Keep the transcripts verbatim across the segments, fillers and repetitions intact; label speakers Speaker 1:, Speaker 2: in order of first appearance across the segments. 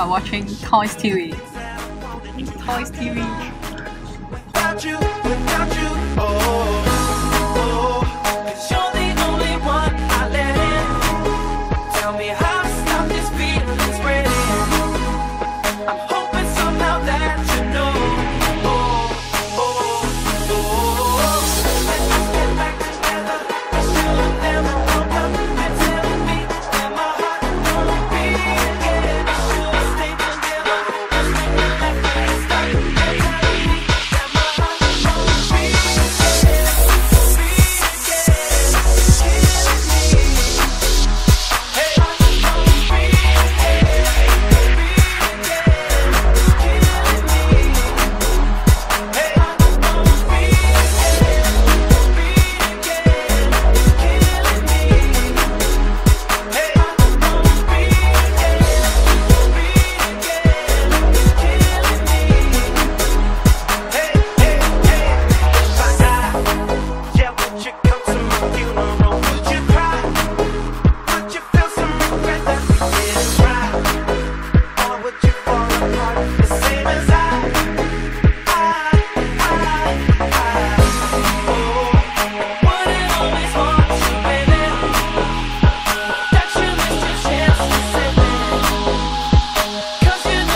Speaker 1: are watching Toys T V. Toys T V.
Speaker 2: Without you, without you, oh, oh, 'cause you're the only one I let in. Tell me how to stop this feeling spreading. I'm hoping somehow that you know. Oh, oh, oh, let's just get back together. I should have never woke up and telling me that my heart won't beat again. We should have stayed together. Let's make it left and stop and telling me that my heart won't beat again. Beat again, killing me. Hey, won't beat again, beat again, killing me. Hey, won't beat again, beat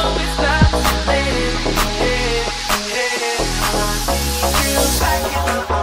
Speaker 2: back in the